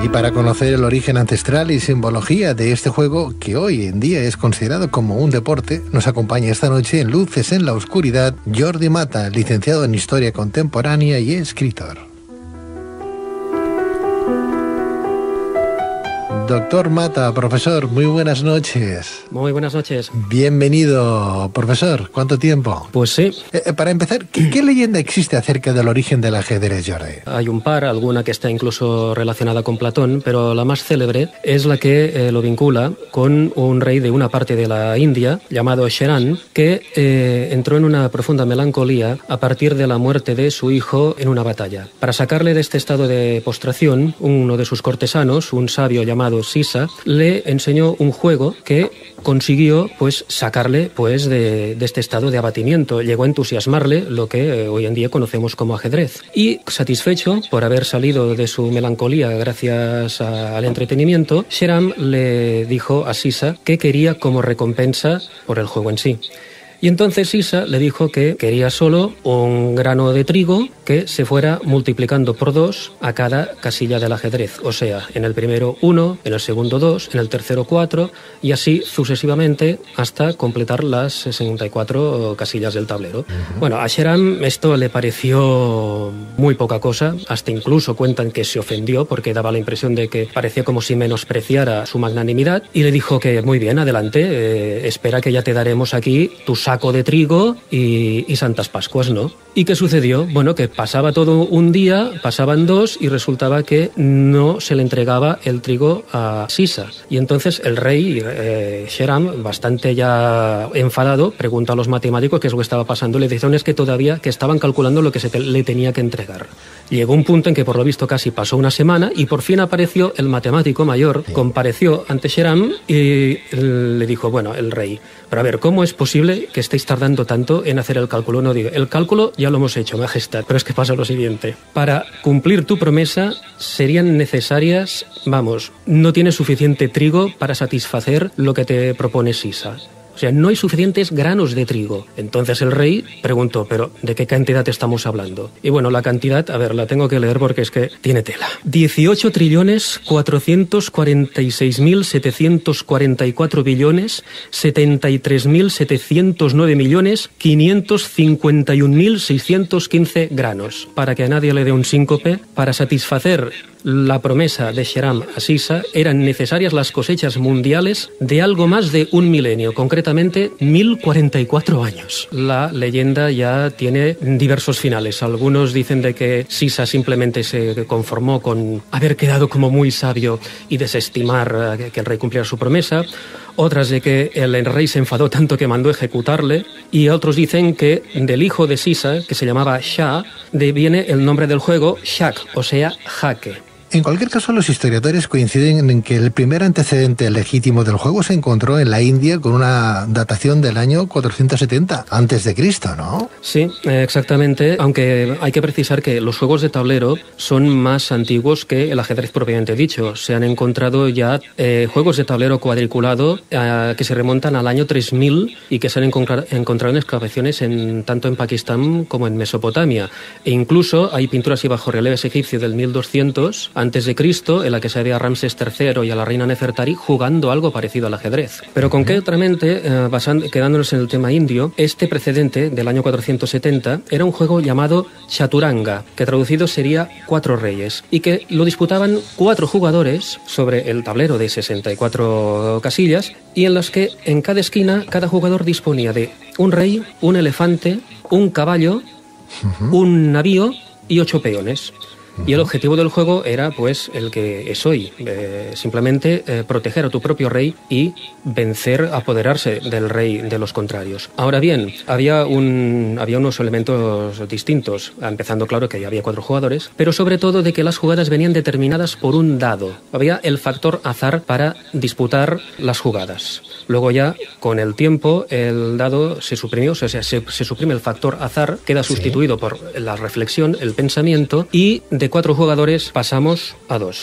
Y para conocer el origen ancestral y simbología de este juego, que hoy en día es considerado como un deporte, nos acompaña esta noche en Luces en la Oscuridad Jordi Mata, licenciado en Historia Contemporánea y escritor. Doctor Mata, profesor, muy buenas noches. Muy buenas noches. Bienvenido, profesor. ¿Cuánto tiempo? Pues sí. Para empezar, ¿qué leyenda existe acerca del origen del ajedrez, Jordi? Hay un par, alguna que está incluso relacionada con Platón, pero la más célebre es la que lo vincula con un rey de una parte de la India, llamado Sherán, que entró en una profunda melancolía a partir de la muerte de su hijo en una batalla. Para sacarle de este estado de postración, uno de sus cortesanos, un sabio llamado Sisa, le enseñó un juego que consiguió sacarle de este estado de abatimiento. Llegó a entusiasmarle lo que hoy en día conocemos como ajedrez. Y satisfecho por haber salido de su melancolía gracias al entretenimiento, Sherán le dijo a Sisa que quería como recompensa por el juego en sí. Y entonces Sisa le dijo que quería solo un grano de trigo que se fuera multiplicando por 2 a cada casilla del ajedrez. O sea, en el primero 1, en el segundo 2, en el tercero 4 y así sucesivamente hasta completar las 64 casillas del tablero. Uh-huh. Bueno, a Sherán esto le pareció muy poca cosa, hasta incluso cuentan que se ofendió porque daba la impresión de que parecía como si menospreciara su magnanimidad y le dijo que muy bien, adelante, espera que ya te daremos aquí tu saco de trigo y Santas Pascuas, ¿no? ¿Y qué sucedió? Bueno, que pasaba todo un día, pasaban 2 y resultaba que no se le entregaba el trigo a Sisa. Y entonces el rey, Sherán, bastante ya enfadado, pregunta a los matemáticos qué es lo que estaba pasando. Le dijeron es que todavía que estaban calculando lo que le tenía que entregar. Llegó un punto en que por lo visto casi pasó una semana y por fin apareció el matemático mayor, compareció ante Sherán y le dijo, bueno, el rey, pero a ver, ¿cómo es posible que estéis tardando tanto en hacer el cálculo? No digo, el cálculo ya lo hemos hecho, majestad, pero es que pasa lo siguiente. Para cumplir tu promesa serían necesarias, no tienes suficiente trigo para satisfacer lo que te propone Sisa. O sea, no hay suficientes granos de trigo. Entonces el rey preguntó, ¿pero de qué cantidad estamos hablando? Y bueno, la cantidad, a ver, la tengo que leer porque es que tiene tela. 18.446.749.551.615 granos. Para que a nadie le dé un síncope, para satisfacer la promesa de Sherán a Sisa, eran necesarias las cosechas mundiales de algo más de un milenio, concretamente 1044 años. La leyenda ya tiene diversos finales. Algunos dicen de que Sisa simplemente se conformó con haber quedado como muy sabio y desestimar que el rey cumpliera su promesa. Otras de que el rey se enfadó tanto que mandó ejecutarle, y otros dicen que del hijo de Sisa, que se llamaba Shah, viene el nombre del juego Shak, o sea, jaque. En cualquier caso, los historiadores coinciden en que el primer antecedente legítimo del juego se encontró en la India con una datación del año 470 a.C., ¿no? Sí, exactamente, aunque hay que precisar que los juegos de tablero son más antiguos que el ajedrez propiamente dicho. Se han encontrado ya juegos de tablero cuadriculado que se remontan al año 3000 y que se han encontrado en excavaciones tanto en Pakistán como en Mesopotamia. E incluso hay pinturas y bajorrelieves egipcios del 1200 antes de Cristo, en la que se ve a Ramsés III y a la reina Nefertari jugando algo parecido al ajedrez. Pero concretamente, quedándonos en el tema indio, este precedente del año 470 era un juego llamado Chaturanga, que traducido sería 4 reyes, y que lo disputaban 4 jugadores sobre el tablero de 64 casillas, y en las que en cada esquina cada jugador disponía de un rey, un elefante, un caballo, un navío y 8 peones. Y el objetivo del juego era, pues, el que es hoy, simplemente proteger a tu propio rey y vencer, apoderarse del rey de los contrarios. Ahora bien, había unos elementos distintos, empezando claro que había 4 jugadores, pero sobre todo de que las jugadas venían determinadas por un dado. Había el factor azar para disputar las jugadas. Luego ya, con el tiempo, el dado se suprimió, o sea, se suprime el factor azar, queda sustituido por la reflexión, el pensamiento, y de 4 jugadores pasamos a 2.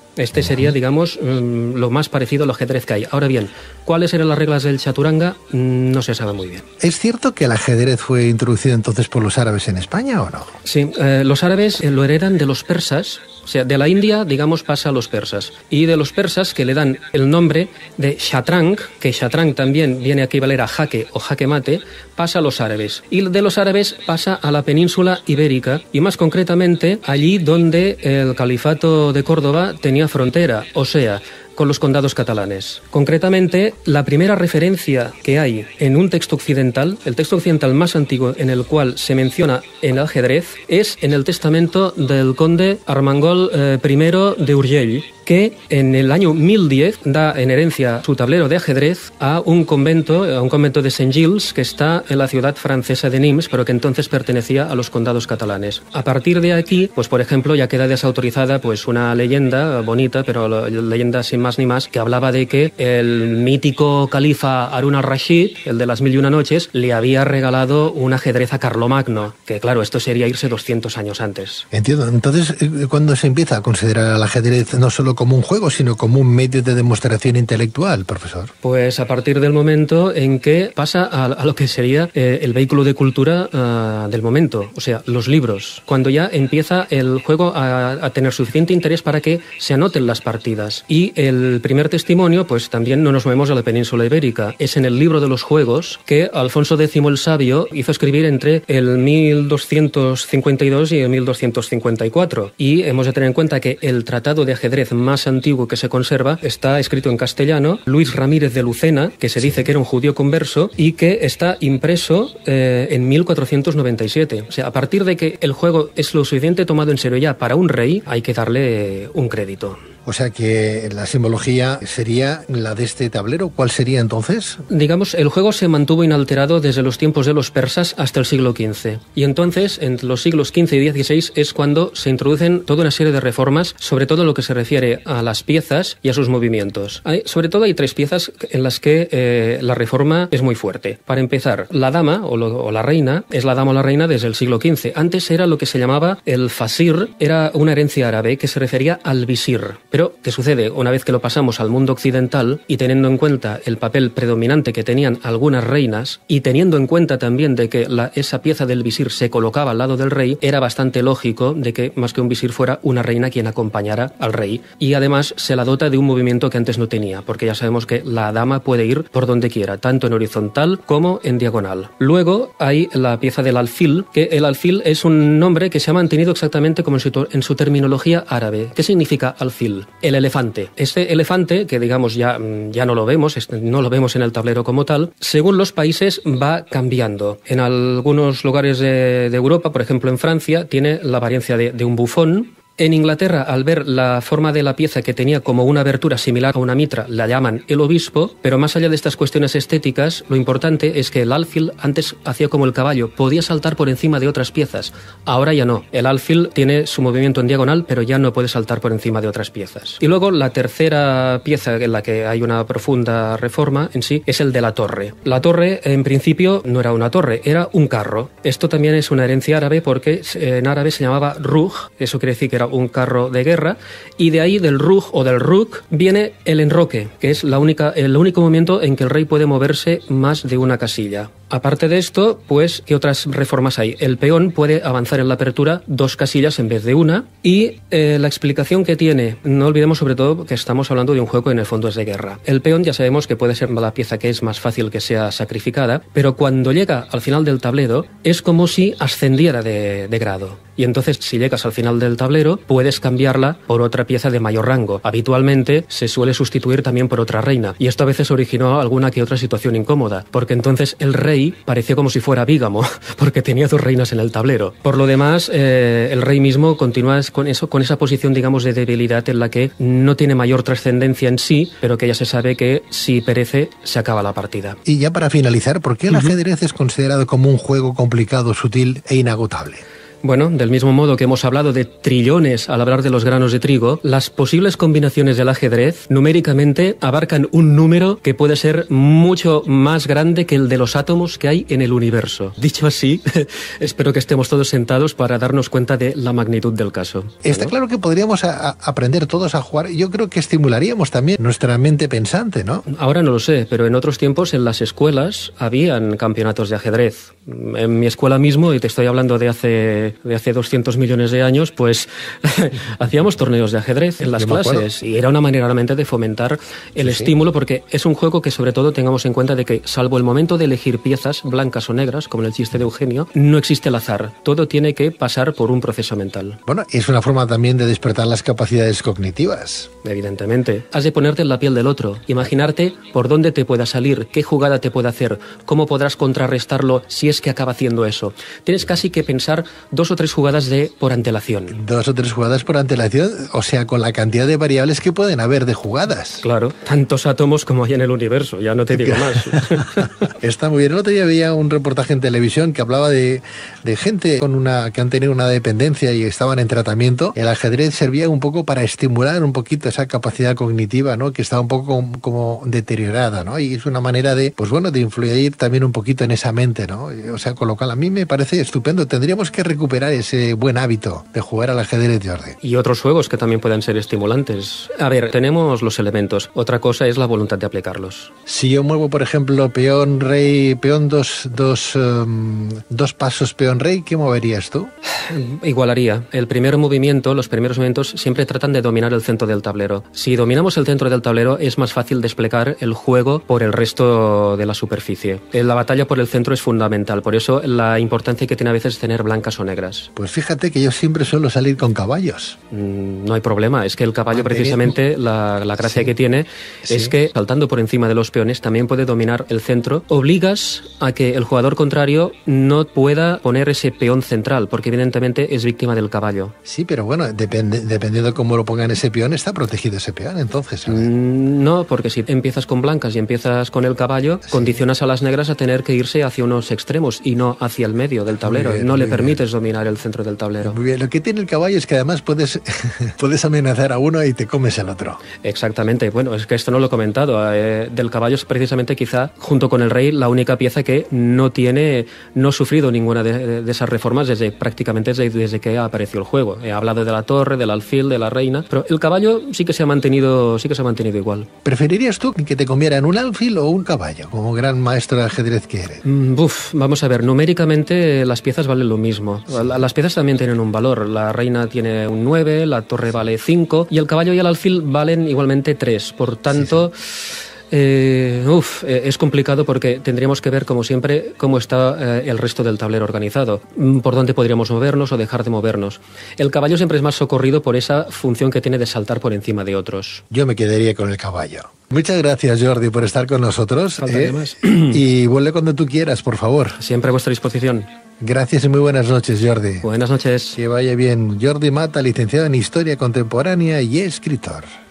Este sería, digamos, lo más parecido al ajedrez que hay. Ahora bien, ¿cuáles eran las reglas del chaturanga? No se sabe muy bien. ¿Es cierto que el ajedrez fue introducido entonces por los árabes en España o no? Sí, los árabes lo heredan de los persas. O sea, de la India, digamos, pasa a los persas. Y de los persas, que le dan el nombre de shatrang, que shatrang también viene a equivaler a jaque o jaque mate, pasa a los árabes. Y de los árabes pasa a la península ibérica, y más concretamente allí donde el califato de Córdoba tenía frontera, o sea, con los condados catalanes. Concretamente, la primera referencia que hay en un texto occidental, el texto occidental más antiguo en el cual se menciona el ajedrez, es en el testamento del conde Armengol I de Urgell, que en el año 1010 da en herencia su tablero de ajedrez a un convento de Saint-Gilles, que está en la ciudad francesa de Nimes, pero que entonces pertenecía a los condados catalanes. A partir de aquí, pues por ejemplo, ya queda desautorizada pues una leyenda bonita, pero leyenda sin más ni más, que hablaba de que el mítico califa Harun al-Rashid, el de las 1001 noches, le había regalado un ajedrez a Carlomagno, que claro, esto sería irse 200 años antes. Entiendo. Entonces, ¿cuándo se empieza a considerar al ajedrez no solo como un juego, sino como un medio de demostración intelectual, profesor? Pues a partir del momento en que pasa a lo que sería el vehículo de cultura del momento, o sea, los libros, cuando ya empieza el juego a tener suficiente interés para que se anoten las partidas. Y el primer testimonio, pues también no nos movemos a la península ibérica, es en el libro de los juegos que Alfonso X el Sabio hizo escribir entre el 1252 y el 1254. Y hemos de tener en cuenta que el tratado de ajedrez más antiguo que se conserva está escrito en castellano, Luis Ramírez de Lucena, que se dice que era un judío converso y que está impreso en 1497. O sea, a partir de que el juego es lo suficiente tomado en serio ya para un rey, hay que darle un crédito. O sea que la simbología sería la de este tablero. ¿Cuál sería entonces? Digamos, el juego se mantuvo inalterado desde los tiempos de los persas hasta el siglo XV. Y entonces, entre los siglos XV y XVI, es cuando se introducen toda una serie de reformas, sobre todo en lo que se refiere a las piezas y a sus movimientos. Sobre todo hay tres piezas en las que la reforma es muy fuerte. Para empezar, la dama o la reina, es la dama o la reina desde el siglo XV. Antes era lo que se llamaba el fasir, era una herencia árabe que se refería al visir. Pero, ¿qué sucede? Una vez que lo pasamos al mundo occidental y teniendo en cuenta el papel predominante que tenían algunas reinas y teniendo en cuenta también de que esa pieza del visir se colocaba al lado del rey, era bastante lógico de que más que un visir fuera una reina quien acompañara al rey. Y además se la dota de un movimiento que antes no tenía, porque ya sabemos que la dama puede ir por donde quiera, tanto en horizontal como en diagonal. Luego hay la pieza del alfil, que el alfil es un nombre que se ha mantenido exactamente como en su terminología árabe. ¿Qué significa alfil? El elefante. Este elefante, que digamos ya no lo vemos en el tablero como tal, según los países va cambiando. En algunos lugares de Europa, por ejemplo en Francia, tiene la apariencia de un bufón. En Inglaterra, al ver la forma de la pieza que tenía como una abertura similar a una mitra, la llaman el obispo, pero más allá de estas cuestiones estéticas, lo importante es que el alfil antes hacía como el caballo, podía saltar por encima de otras piezas. Ahora ya no. El alfil tiene su movimiento en diagonal, pero ya no puede saltar por encima de otras piezas. Y luego la tercera pieza en la que hay una profunda reforma en sí es el de la torre. La torre, en principio, no era una torre, era un carro. Esto también es una herencia árabe porque en árabe se llamaba ruj, eso quiere decir que era un carro de guerra, y de ahí del ruj o del ruk viene el enroque, que es el único momento en que el rey puede moverse más de una casilla. Aparte de esto, pues, ¿qué otras reformas hay? El peón puede avanzar en la apertura 2 casillas en vez de una, y la explicación que tiene, no olvidemos sobre todo que estamos hablando de un juego que en el fondo es de guerra. El peón ya sabemos que puede ser la pieza que es más fácil que sea sacrificada, pero cuando llega al final del tablero es como si ascendiera de grado. Y entonces, si llegas al final del tablero, puedes cambiarla por otra pieza de mayor rango. Habitualmente se suele sustituir también por otra reina, y esto a veces originó alguna que otra situación incómoda, porque entonces el rey parecía como si fuera bígamo, porque tenía 2 reinas en el tablero. Por lo demás, el rey mismo continúa con esa posición, digamos, de debilidad en la que no tiene mayor trascendencia en sí, pero que ya se sabe que si perece, se acaba la partida. Y ya para finalizar, ¿por qué el ajedrez es considerado como un juego complicado, sutil e inagotable? Bueno, del mismo modo que hemos hablado de trillones al hablar de los granos de trigo, las posibles combinaciones del ajedrez numéricamente abarcan un número que puede ser mucho más grande que el de los átomos que hay en el universo. Dicho así, espero que estemos todos sentados para darnos cuenta de la magnitud del caso. Está claro que podríamos aprender todos a jugar. Yo creo que estimularíamos también nuestra mente pensante, ¿no? Ahora no lo sé, pero en otros tiempos en las escuelas habían campeonatos de ajedrez. En mi escuela mismo, y te estoy hablando de hace 200 millones de años, pues hacíamos torneos de ajedrez en las clases y era una manera realmente de fomentar el estímulo, porque es un juego que sobre todo tengamos en cuenta de que, salvo el momento de elegir piezas blancas o negras, como en el chiste de Eugenio, no existe el azar. Todo tiene que pasar por un proceso mental. Bueno, es una forma también de despertar las capacidades cognitivas. Evidentemente. Has de ponerte en la piel del otro, imaginarte por dónde te pueda salir, qué jugada te puede hacer, cómo podrás contrarrestarlo si es que acaba haciendo eso. Tienes casi que pensar 2 o 3 jugadas por antelación. 2 o 3 jugadas por antelación, o sea, con la cantidad de variables que pueden haber de jugadas. Claro, tantos átomos como hay en el universo, ya no te digo más. Está muy bien. El otro día veía un reportaje en televisión que hablaba de gente que han tenido una dependencia y estaban en tratamiento. El ajedrez servía un poco para estimular un poquito esa capacidad cognitiva, ¿no? Que estaba un poco como deteriorada, ¿no? Y es una manera de influir también un poquito en esa mente, ¿no? O sea, con lo cual a mí me parece estupendo. Tendríamos que recuperar ese buen hábito de jugar al ajedrez, Jordi. Y otros juegos que también pueden ser estimulantes. A ver, tenemos los elementos. Otra cosa es la voluntad de aplicarlos. Si yo muevo, por ejemplo, peón, rey, peón, dos pasos, peón, rey, ¿qué moverías tú? Igualaría. Los primeros movimientos siempre tratan de dominar el centro del tablero. Si dominamos el centro del tablero, es más fácil desplegar el juego por el resto de la superficie. La batalla por el centro es fundamental, por eso la importancia que tiene a veces tener blancas o negras. Pues fíjate que yo siempre suelo salir con caballos. No hay problema, es que el caballo precisamente, la gracia que tiene es que saltando por encima de los peones también puede dominar el centro. Obligas a que el jugador contrario no pueda poner ese peón central, porque evidentemente es víctima del caballo. Sí, pero bueno, dependiendo de cómo lo pongan ese peón, está protegido ese peón, entonces. No, porque si empiezas con blancas y empiezas con el caballo, condicionas a las negras a tener que irse hacia unos extremos y no hacia el medio del tablero. No le permites dominar el centro del tablero. Muy bien, lo que tiene el caballo es que además puedes amenazar a uno y te comes al otro. Exactamente, bueno, es que esto no lo he comentado. Del caballo es precisamente quizá, junto con el rey, la única pieza que no ha sufrido ninguna de esas reformas prácticamente desde que apareció el juego. He hablado de la torre, del alfil, de la reina, pero el caballo sí que se ha mantenido igual. ¿Preferirías tú que te comieran un alfil o un caballo, como gran maestro de ajedrez que eres? Vamos a ver, numéricamente las piezas valen lo mismo. Las piezas también tienen un valor. La reina tiene un 9, la torre vale 5 y el caballo y el alfil valen igualmente 3. Por tanto... es complicado porque tendríamos que ver, como siempre, cómo está el resto del tablero organizado, por dónde podríamos movernos o dejar de movernos. El caballo siempre es más socorrido por esa función que tiene de saltar por encima de otros. Yo me quedaría con el caballo. Muchas gracias, Jordi, por estar con nosotros. Más. Y vuelve cuando tú quieras, por favor. Siempre a vuestra disposición. Gracias y muy buenas noches, Jordi. Buenas noches. Que vaya bien. Jordi Mata, licenciado en Historia Contemporánea y escritor.